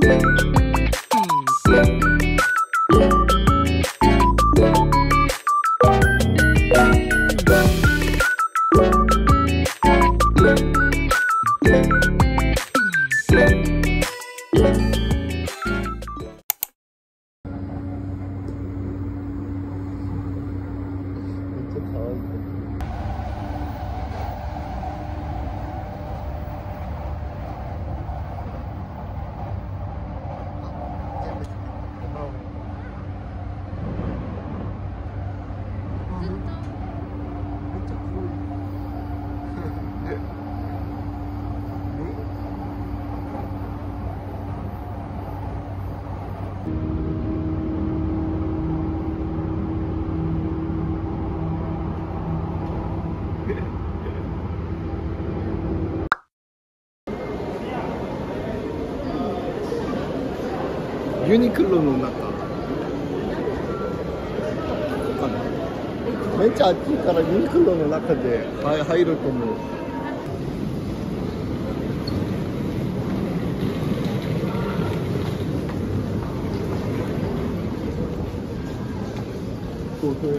ユニクロの中めっちゃ暑いからユニクロの中で入ると思う。そうそう。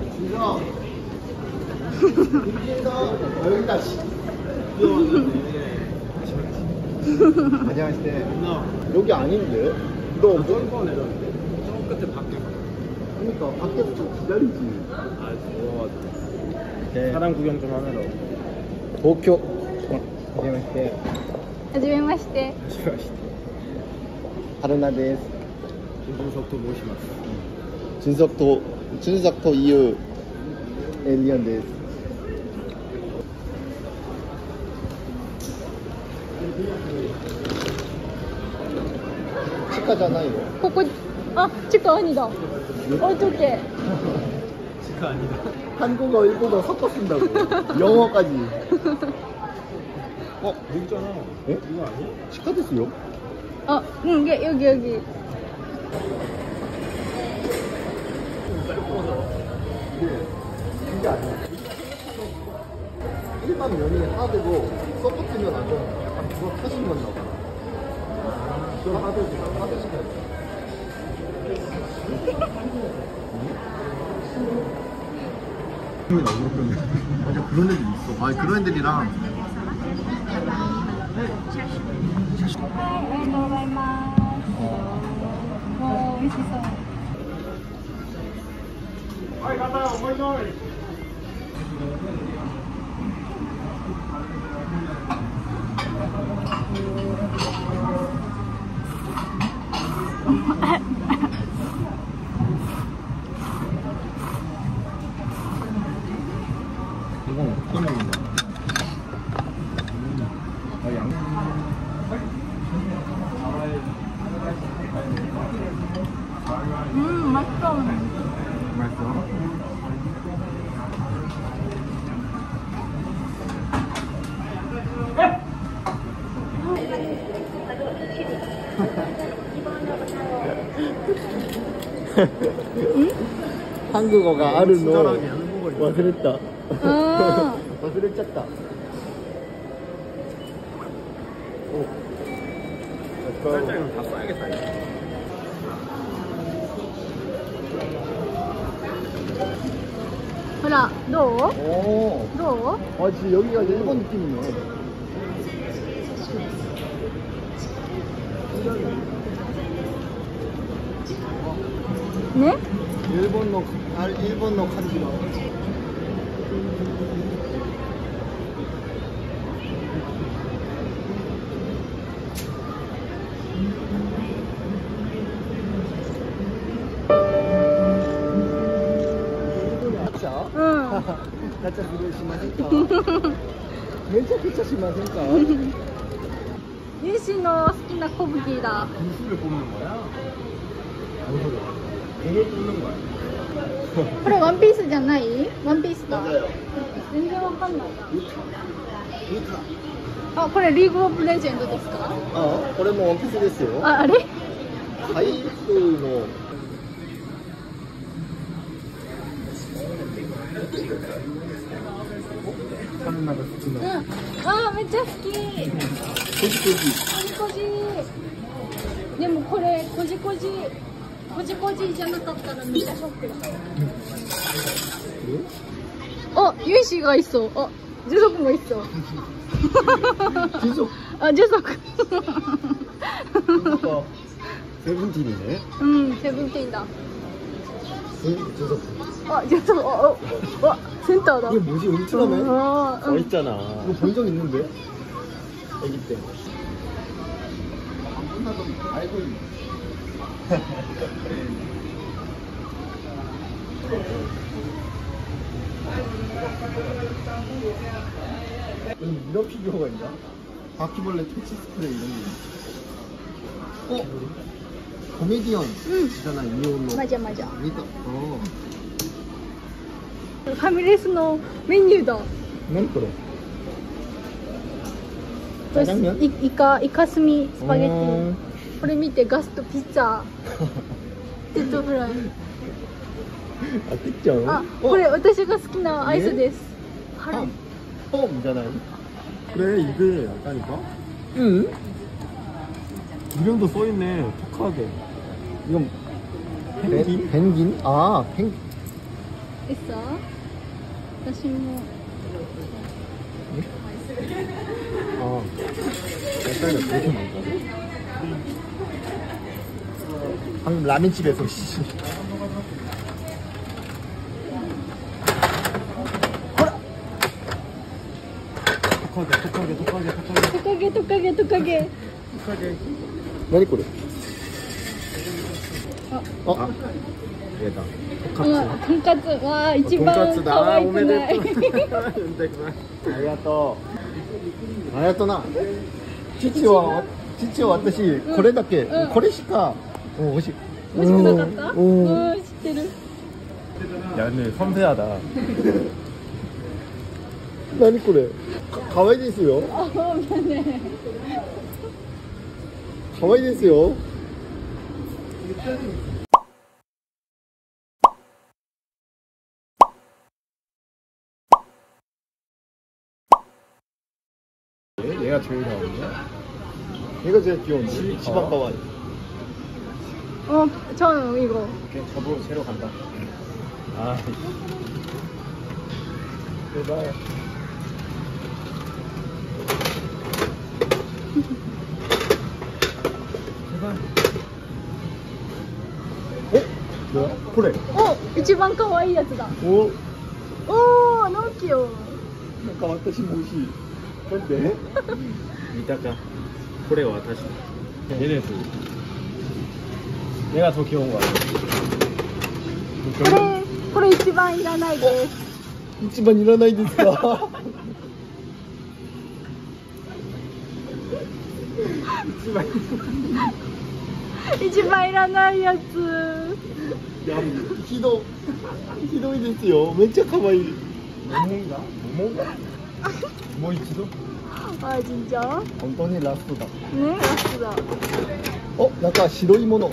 違う。だし。안녕하세요. 여기 아닌데? 너 뻔뻔 내렸는데? 저 끝에 밖에 그러니까 밖에서 좀 기다리지. 아 더워가지고. 네. 사람 구경 좀 하느라. 도쿄. 안녕하세요. はじめまして。 하루나です. 준석도 모시마스. 준석도 이유 에리언です. 치과잖아요. ここ、あ、地下아니다. 어떡해. 치과 아니다. 한국어, 일본어 섞어 쓴다고. 영어까지. 있잖아. 에? 이거 아니야? 치과 됐어요? 아, 응, 여기. 이게 아니야. 일반 면이 하나 되고 섞어뜨면 안 돼. 약간 그거 타신 건가 봐. 그건 하드 시켜야 돼. 맞아, 그런 애들 있어. 아, 그런 애들이랑. 이건 어떤 애인데? 맛있어. 맛있어? 응? 한국어가 아르노 와 그랬다. 아. 와 그랬잖다. 오. 살짝 이건 다 써야겠다. 이거. 호라, どう? 오. どう? 아 진짜 여기가 일본 느낌이네. 네? 일본어 간지가. 응. 가짜 비를 심하니까. 멘차 심하니까. 유시의 好きな小麦だ. 무술을 뽑는 거야? 공을 뽑는 거야. これワンピースじゃない? ワンピースだ. 맞아요. 全然わかんない. 유타. あ、これリーグオブレジェンドですか? これもワンピースですよ. あ、あれ? ハイスのカルナが好きな。 あ、めっちゃ好き. こじこじ。 こじこじ. こじじゃなかったらめっちゃショックだ。어 유이씨가 있어. 주석도 있어. 주석. 주석. 세븐틴이네. 세븐틴이다. 주석. 주석. 센터다. 이게 뭐지? 울트라맨? 있잖아. 이거 본 적 있는데? 애기 때. 알고 있네. 이런 피규어가 있나? 바퀴벌레 퇴치 스프레이 이런 게 있나? 코미디언 있잖아, 이올로. 맞아. 그러니까, 파미레스의 메뉴다. 난 그래. 짜장면? 이카스미 스파게티. これ見てガストピザポテトフライ 아, 진짜? あこれ私が好きなアイスです 펌이잖아요. 그래, 이게 약다니까? 응? 이름도 써있네, 톡하게. 이건 펭귄? 펭귄? 아, 펭귄. 있어? 私も 아, 약간은 그렇게 많다고? 방금 라면집에서 씨. 토카게 何これ? 얘다. 돈까스 와 이치반 가와이쿠나이 ありがとう。ありがとうな。父は私、これだけ、これしか、欲しい。 欲しくなかった知ってる 야, 근데 섬세하다. 何これかわいいですよ。 ねかわいいですよ。 얘가 제일 나오는데? 얘가 제일 귀여운데? 이치반 가와이. 저는 이거 오케이, 저도 새로 간다. 아, 제발. 뭐야? 그래. 一番可愛いやつだ 오, ノキオなんか私も欲しい。なんで? 이따가 코레와 다시. 얘네 둘. 얘가 더 귀여운 거 같아. これ一番いらないです 이치반いらないですか? 이치반いらないやつ 야,ひどいですよ。めっちゃ可愛い。 모모인가? 모이치도? 아 진짜? 本当にラストだ。 네 라스다 なんか白いもの。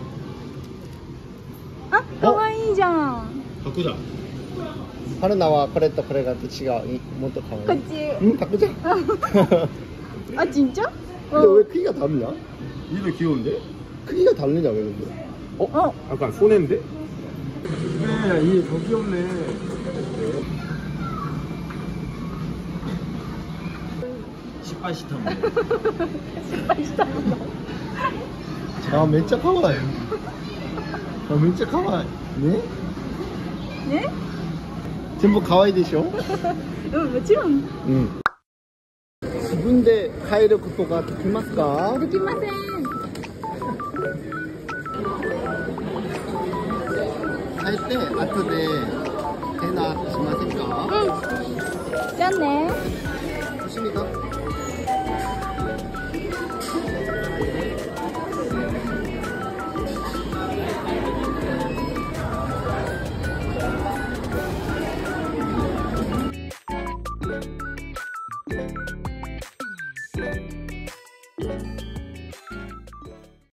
아 그와이じゃん 바꾸자. 春菜はこれとこれが違う。もっと可愛い。 こっち 응, 바꾸자. 아 진짜? 근데 왜 크기가 다르냐? 얘도 귀여운데? 크기가 다르냐 왜 근데? 약간 손해인데? 그래, 이게 더 귀엽네. 시파시타 뭐. 아, めっちゃ可愛い。あ、めっちゃ可愛い。ね? 네? 全部可愛いでしょ? もちろん 응. 自分で帰ることができますか? できません帰って後でデナーしませんか? じゃあね 조심히 가.